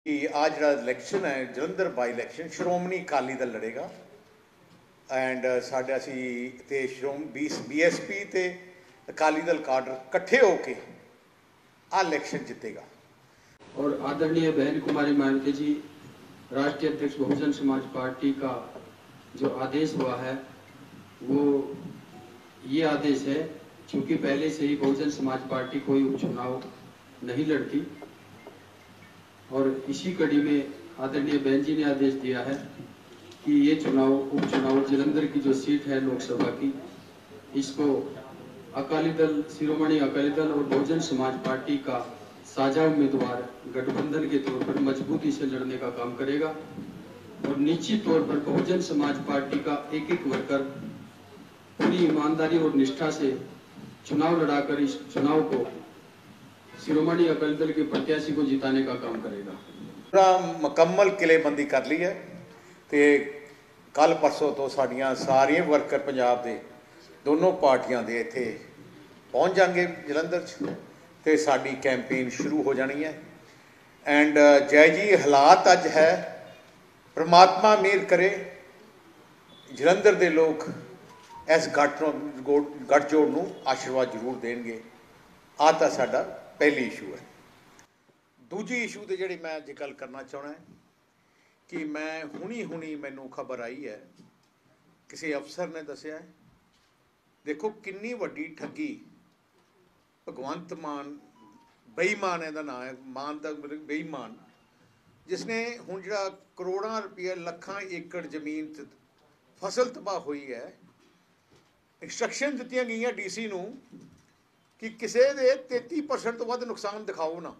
कि आज जो इलैक्शन है जलंधर बाई इलैक्शन श्रोमणी अकाली दल लड़ेगा एंड साढ़े असी ते BSP ते अकाली दल काडर कट्ठे होके आ इलैक्शन जितेगा। और आदरणीय बहन कुमारी मायावती जी, राष्ट्रीय अध्यक्ष बहुजन समाज पार्टी का जो आदेश हुआ है वो ये आदेश है, क्योंकि पहले से ही बहुजन समाज पार्टी कोई उपचुनाव नहीं लड़ती और इसी कड़ी में आदरणीय बहन जी ने आदेश दिया है कि ये उपचुनाव जलंधर की जो सीट है लोकसभा की, इसको अकाली दल, शिरोमणि अकाली दल और बहुजन समाज पार्टी का साझा उम्मीदवार गठबंधन के तौर पर मजबूती से लड़ने का काम करेगा और निश्चित तौर पर बहुजन समाज पार्टी का एक एक वर्कर पूरी ईमानदारी और निष्ठा से चुनाव लड़ाकर इस चुनाव को शिरोमणि अकाली दल के प्रत्याशी को जिताने का काम करेगा। पूरा मुकम्मल किलेबंदी कर ली है तो कल परसों तो साड़ियाँ सारिया वर्कर पंजाब के दोनों पार्टियां दे इत्थे पहुँच जाएंगे जलंधर तो साड़ी कैंपेन शुरू हो जानी है। एंड जय जी हालात अज है, परमात्मा मेहर करे जलंधर के लोग इस गठजोड़ नूं आशीर्वाद जरूर देंगे। आ तो साडा पहली इशू है। दूजी इशू तो जी मैं अज गल करना चाहना है कि मैं हुणी मैनू खबर आई है, किसी अफसर ने दसिया है, देखो किन्नी वड्डी ठगी भगवंत मान, बेईमान इहदा नाम है, मान का मतलब बेईमान, जिसने हुण जिहड़ा करोड़ां रुपया लखां एकड़ जमीन फसल तबाह हुई है, इंस्ट्रक्शन दित्तियां गईयां DC नूं कि किसी दे 33% तो वध नुकसान दिखाओ ना।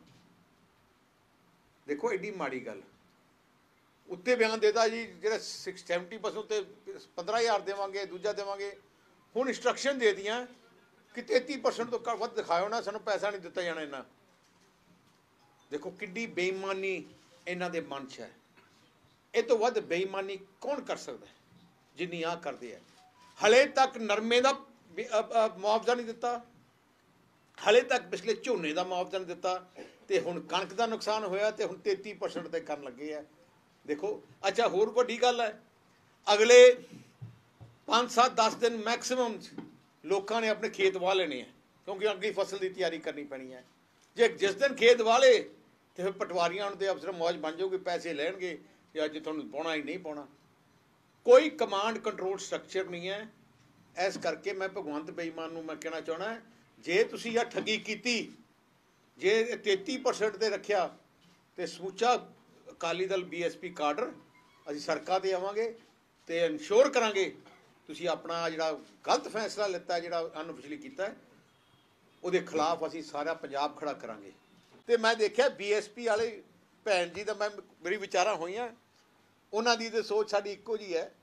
देखो एडी माड़ी गल, उत्ते बयान देता जी जो 70% उत्ते 15,000 देवांगे, दूजा देवांगे। हुण इंस्ट्रक्शन दे दियां कि 33% तो वध दिखाओ ना, सानूं पैसा नहीं दिता जाना इन्ना। देखो किड्डी बेईमानी इन्हां दे मन च है। इह तो वध बेईमानी कौन कर सकता है जिन्नी आ करदे है। हले तक नरमे का मुआवजा नहीं दिता, हले तक पिछले झोने का मुआवजा नहीं दिता, तो हुण कणक का नुकसान होया तो हुण 33% ते करन लगे है। देखो अच्छा होर वड्डी गल है, अगले 5-7-10 दिन मैक्सिमम लोगों ने अपने खेत वाह लेने हैं, क्योंकि अगली फसल की तैयारी करनी पैनी है। जे जिस दिन खेत वाह ले तो फिर पटवारियां के अफसर मौज बन जाऊगी, पैसे लैणगे कि अज तुहानूं पाउणा ही नहीं पाउणा। कोई कमांड कंट्रोल स्ट्रक्चर नहीं है। इस करके मैं भगवंत बेईमान नूं मैं कहना चाहना है, जे तुसीं आ ठगी कीती, जे 33% ते रखिया तो समूचा अकाली दल BSP काडर असीं सड़कां ते आवांगे तो इंश्योर करांगे तुसीं अपना जिहड़ा गलत फैसला लिता है, जिहड़ा अनऑफिशियली कीता है, उहदे खिलाफ असीं सारा पंजाब खड़ा करांगे। तो मैं देखिया BSP वाले भैन जी दा मैं मेरी विचारां होईयां, उन्हां दी ते सोच साडी इक्को जी है।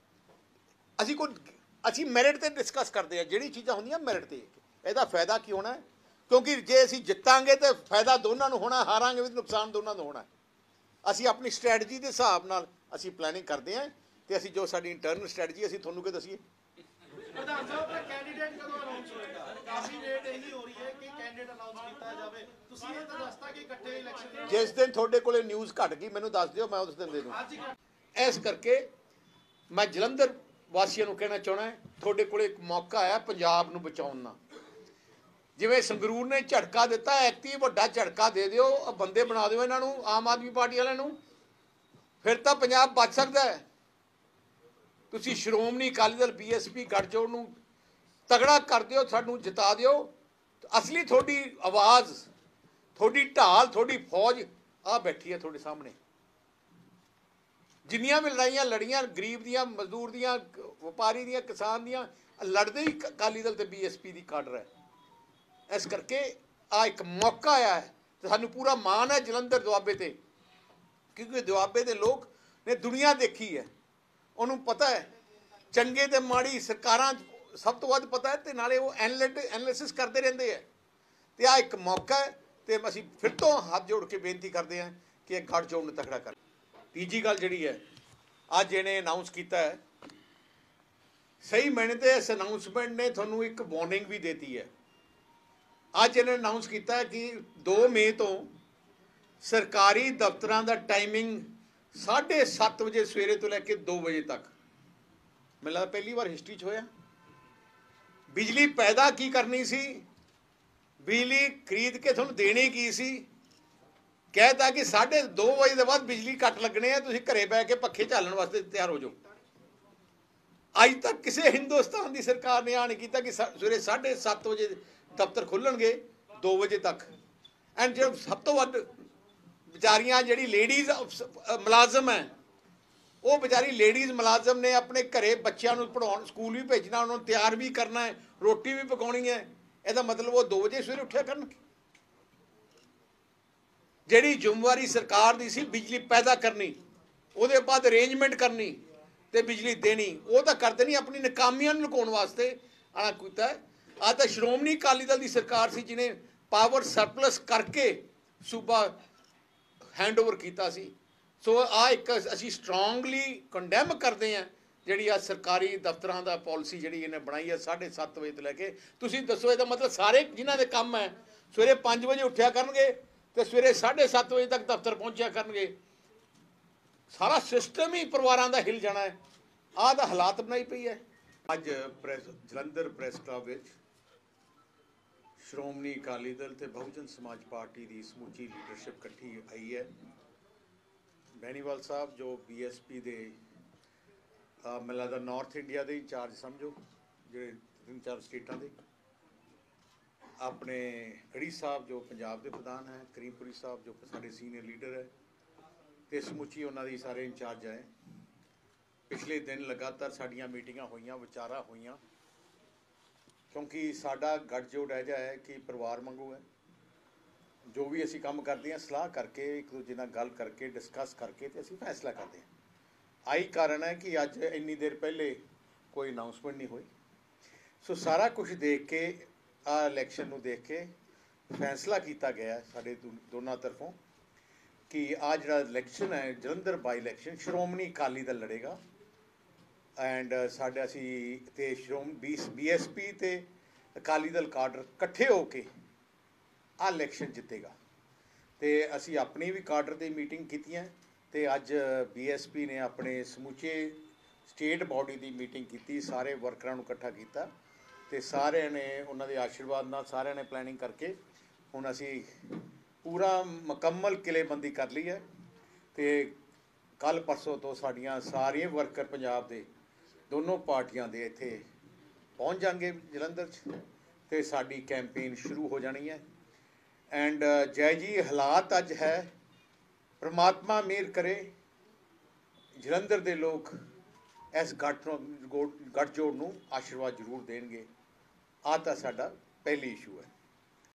असीं मैरिट ते डिस्कस करते हैं, जिहड़ी चीज़ां होंदियां मैरिट ते, इहदा फायदा की होना है, क्योंकि जे असीं जितांगे तो फायदा दोनों नूं होना, हारांगे भी नुकसान दोनों नूं होना है। असीं अपनी स्ट्रैटजी के हिसाब नाल असीं प्लैनिंग करते हैं तो असीं जो साडी इंटरनल स्ट्रैटजी असीं तुहानूं क्या दसीए। जिस दिन थोड़े को न्यूज़ घट गई मैनूं दस दिओ, मैं उस दिन दे दूँ। इस करके मैं जलंधर वासियों को कहना चाहना है, थोड़े को एक मौका आया पंजाब नूं बचाउण दा। जिवें संगरूर ने झटका दिता, ऐकती वड्डा झटका दे दिओ, बंदे बना दिओ इन्हां नूं, आम आदमी पार्टी वालिआं नूं, फिर तो पंजाब बच सकता है। तुसीं श्रोमणी अकाली दल BSP गठजोड़ नूं तगड़ा कर दिओ, सानूं जिता दिओ, असली थोड़ी आवाज़, थोड़ी ढाल, थोड़ी फौज आ बैठी है थोड़े सामने। जिन्नियां भी लड़ाइयां लड़ियां गरीब दियां, मजदूर दियां, व्यापारी दियां, किसान दियां, लड़दे ही अकाली दल ते BSP की काडर है। इस करके आ एक मौका आया है तो सानूं पूरा मान है जलंधर दुआबे ते, क्योंकि दुआबे के लोग ने दुनिया देखी है, उन्होंने पता है चंगे ते माड़ी सरकारां सब तो वध पता है, तो नाले वो एनालिसिस करते रहते हैं। तो आ एक मौका है तो असीं फिर तो हाथ जोड़ के बेनती करते हैं कि एक गठजोड़ नूं तगड़ा कर। तीजी गल जिहड़ी है, अज इहने अनाउंस किया है, सही मैंने तो इस अनाउंसमेंट ने तुहानूं एक वार्निंग भी देती है। अज इन्हें अनाउंस किया कि 2 मई तो ਸਰਕਾਰੀ ਦਫ਼ਤਰਾਂ ਦਾ ਟਾਈਮਿੰਗ 7:30 ਵਜੇ ਸਵੇਰੇ ਤੋਂ ਲੈ ਕੇ 2 ਵਜੇ ਤੱਕ। ਮੈਨੂੰ ਲੱਗਦਾ ਪਹਿਲੀ ਵਾਰ ਹਿਸਟਰੀ 'ਚ ਹੋਇਆ। ਬਿਜਲੀ ਪੈਦਾ ਕੀ ਕਰਨੀ ਸੀ, ਬਿਜਲੀ ਖਰੀਦ ਕੇ ਤੁਹਾਨੂੰ ਦੇਣੀ ਕੀ ਸੀ, ਕਹਿਤਾ ਕਿ 2:30 ਵਜੇ ਦੇ ਬਾਅਦ ਬਿਜਲੀ ਕੱਟ ਲੱਗਣੇ ਆ, ਤੁਸੀਂ ਘਰੇ ਬੈ ਕੇ ਪੱਖੇ ਝਾਲਣ ਵਾਸਤੇ ਤਿਆਰ ਹੋ ਜਾਓ। ਅੱਜ ਤੱਕ ਕਿਸੇ ਹਿੰਦੁਸਤਾਨ ਦੀ ਸਰਕਾਰ ਨੇ ਆ ਨਹੀਂ ਕੀਤਾ ਕਿ ਸਵੇਰੇ 7:30 ਵਜੇ ਦਫ਼ਤਰ ਖੁੱਲਣਗੇ 2 ਵਜੇ ਤੱਕ। ਐਂਡ ਜੋ ਸਭ ਤੋਂ ਵੱਧ ਵਿਚਾਰੀਆਂ ਜਿਹੜੀ ਲੇਡੀਜ਼ ਮੁਲਾਜ਼ਮ ਹੈ, ਉਹ ਵਿਚਾਰੀ ਲੇਡੀਜ਼ ਮੁਲਾਜ਼ਮ ਨੇ ਆਪਣੇ ਘਰੇ ਬੱਚਿਆਂ ਨੂੰ ਪੜ੍ਹਾਉਣ, ਸਕੂਲ ਵੀ ਭੇਜਣਾ, ਉਹਨਾਂ ਨੂੰ ਤਿਆਰ ਵੀ ਕਰਨਾ ਹੈ, ਰੋਟੀ ਵੀ ਪਕਾਉਣੀ ਹੈ। ਇਹਦਾ ਮਤਲਬ ਉਹ 2 ਵਜੇ ਸਵੇਰੇ ਉੱਠਿਆ ਕਰਨਗੇ। ਜਿਹੜੀ ਜ਼ਿੰਮੇਵਾਰੀ ਸਰਕਾਰ ਦੀ ਸੀ ਬਿਜਲੀ ਪੈਦਾ ਕਰਨੀ, ਉਹਦੇ ਬਾਅਦ ਅਰੇਂਜਮੈਂਟ ਕਰਨੀ ਤੇ ਬਿਜਲੀ ਦੇਣੀ, ਉਹ ਤਾਂ ਕਰਦੇ ਨਹੀਂ, ਆਪਣੀ ਨਾਕਾਮੀਆਂ ਨੂੰ ਲੁਕਾਉਣ ਵਾਸਤੇ ਆਹ ਕੀਤਾ। ਆਹ ਤਾਂ ਸ਼੍ਰੋਮਣੀ ਅਕਾਲੀ ਦਲ ਦੀ ਸਰਕਾਰ ਸੀ ਜਿਹਨੇ ਪਾਵਰ ਸਰਪਲਸ ਕਰਕੇ ਸੂਬਾ ਹੈਂਡਓਵਰ ਕੀਤਾ ਸੀ। ਸੋ ਆਹ ਇੱਕ ਅਸੀਂ ਸਟਰੋਂਗਲੀ ਕੰਡੈਮ ਕਰਦੇ ਹਾਂ ਜਿਹੜੀ ਆ ਸਰਕਾਰੀ ਦਫ਼ਤਰਾਂ ਦਾ ਪਾਲਿਸੀ ਜਿਹੜੀ ਇਹਨੇ ਬਣਾਈ ਹੈ 7:30 ਵਜੇ ਤੋਂ ਲੈ ਕੇ। ਤੁਸੀਂ ਦੱਸੋ, ਇਹਦਾ ਮਤਲਬ ਸਾਰੇ ਜਿਨ੍ਹਾਂ ਦੇ ਕੰਮ ਹੈ ਸਵੇਰੇ 5 ਵਜੇ ਉੱਠਿਆ ਕਰਨਗੇ ਤੇ ਸਵੇਰੇ 7:30 ਵਜੇ ਤੱਕ ਦਫ਼ਤਰ ਪਹੁੰਚਿਆ ਕਰਨਗੇ। ਸਾਰਾ ਸਿਸਟਮ ਹੀ ਪਰਿਵਾਰਾਂ ਦਾ ਹਿਲ ਜਾਣਾ ਹੈ। ਆਹ ਦਾ ਹਾਲਾਤ ਬਣਾਈ ਪਈ ਹੈ। ਅੱਜ ਜਲੰਧਰ ਪ੍ਰੈਸ ਕਲੱਬ ਵਿੱਚ ਸ਼੍ਰੋਮਣੀ ਅਕਾਲੀ ਦਲ ਤੇ ਬਹੁਜਨ ਸਮਾਜ ਪਾਰਟੀ ਦੀ ਸਮੁੱਚੀ ਲੀਡਰਸ਼ਿਪ ਇਕੱਠੀ ਆਈ ਹੈ। ਬੈਨੀਵਾਲ ਸਾਹਿਬ ਜੋ BSP ਦੇ ਮੈਨੂੰ ਲੱਗਦਾ ਨਾਰਥ ਇੰਡੀਆ ਦੇ ਇੰਚਾਰਜ ਸਮਝੋ, ਜਿਹੜੇ 3-4 ਸਟੇਟਾਂ ਦੇ, ਆਪਣੇ ਗੜੀ ਸਾਹਿਬ ਜੋ ਪੰਜਾਬ ਦੇ ਪ੍ਰਧਾਨ ਹੈ, ਕਰੀਮਪੁਰੀ ਸਾਹਿਬ ਜੋ ਸਾਡੇ ਸੀਨੀਅਰ ਲੀਡਰ ਹੈ, ਤੇ ਸਮੁੱਚੀ ਉਹਨਾਂ ਦੀ ਸਾਰੇ ਇੰਚਾਰਜ ਆਏ। ਪਿਛਲੇ ਦਿਨ ਲਗਾਤਾਰ ਸਾਡੀਆਂ ਮੀਟਿੰਗਾਂ ਹੋਈਆਂ, ਵਿਚਾਰਾਂ ਹੋਈਆਂ, ਕਿਉਂਕਿ ਸਾਡਾ ਗੱਠਜੋੜ ਇਹ ਜਿਹਾ ਹੈ ਕਿ ਪਰਿਵਾਰ ਵਾਂਗੂ ਹੈ। ਜੋ ਵੀ ਅਸੀਂ ਕੰਮ ਕਰਦੇ ਹਾਂ ਸਲਾਹ ਕਰਕੇ, ਇੱਕ ਦੂਜੇ ਨਾਲ ਗੱਲ ਕਰਕੇ, ਡਿਸਕਸ ਕਰਕੇ ਤੇ ਅਸੀਂ ਫੈਸਲਾ ਕਰਦੇ ਹਾਂ। ਆਹੀ ਕਾਰਨ ਹੈ ਕਿ ਅੱਜ ਇੰਨੀ ਦੇਰ ਪਹਿਲੇ ਕੋਈ ਅਨਾਊਂਸਮੈਂਟ ਨਹੀਂ ਹੋਈ। ਸੋ ਸਾਰਾ ਕੁਝ ਦੇਖ ਕੇ, ਆਹ ਇਲੈਕਸ਼ਨ ਨੂੰ ਦੇਖ ਕੇ ਫੈਸਲਾ ਕੀਤਾ ਗਿਆ ਸਾਡੇ ਦੋਨਾਂ ਤਰਫੋਂ ਕਿ ਆਹ ਜਿਹੜਾ ਇਲੈਕਸ਼ਨ ਹੈ ਜਲੰਧਰ ਬਾਈ ਇਲੈਕਸ਼ਨ ਸ਼੍ਰੋਮਣੀ ਅਕਾਲੀ ਦਲ ਲੜੇਗਾ। ਐਂਡ ਸਾਡਾ ਅਸੀਂ ਤੇ BSP ਤੇ ਅਕਾਲੀ ਦਲ ਕਾਡਰ ਇਕੱਠੇ ਹੋ ਕੇ ਆਹ ਇਲੈਕਸ਼ਨ ਜਿੱਤੇਗਾ। ਤੇ ਅਸੀਂ ਆਪਣੀ ਵੀ ਕਾਡਰ ਦੀ ਮੀਟਿੰਗ ਕੀਤੀਆਂ ਤੇ ਅੱਜ BSP ਨੇ ਆਪਣੇ ਸਮੁੱਚੇ ਸਟੇਟ ਬਾਡੀ ਦੀ ਮੀਟਿੰਗ ਕੀਤੀ, ਸਾਰੇ ਵਰਕਰਾਂ ਨੂੰ ਇਕੱਠਾ ਕੀਤਾ ਤੇ ਸਾਰਿਆਂ ਨੇ ਉਹਨਾਂ ਦੇ ਆਸ਼ੀਰਵਾਦ ਨਾਲ ਸਾਰਿਆਂ ਨੇ ਪਲੈਨਿੰਗ ਕਰਕੇ ਹੁਣ ਅਸੀਂ ਪੂਰਾ ਮੁਕੰਮਲ ਕਿਲ੍ਹੇਬੰਦੀ ਕਰ ਲਈ ਹੈ। ਤੇ ਕੱਲ੍ਹ ਪਰਸੋਂ ਤੋਂ ਸਾਡੀਆਂ ਸਾਰੀਆਂ ਵਰਕਰ ਪੰਜਾਬ ਦੇ ਦੋਨੋਂ ਪਾਰਟੀਆਂ ਦੇ ਇੱਥੇ ਪਹੁੰਚ ਜਾਣਗੇ ਜਲੰਧਰ 'ਚ ਤੇ ਸਾਡੀ ਕੈਂਪੇਨ ਸ਼ੁਰੂ ਹੋ ਜਾਣੀ ਹੈ। ਐਂਡ ਜੈ ਜੀ ਹਾਲਾਤ ਅੱਜ ਹੈ, ਪਰਮਾਤਮਾ ਮਿਹਰ ਕਰੇ, ਜਲੰਧਰ ਦੇ ਲੋਕ ਇਸ ਗੱਠਜੋੜ ਨੂੰ ਆਸ਼ੀਰਵਾਦ ਜ਼ਰੂਰ ਦੇਣਗੇ। ਆਹ ਤਾਂ ਸਾਡਾ ਪਹਿਲੀ ਇਸ਼ੂ ਹੈ।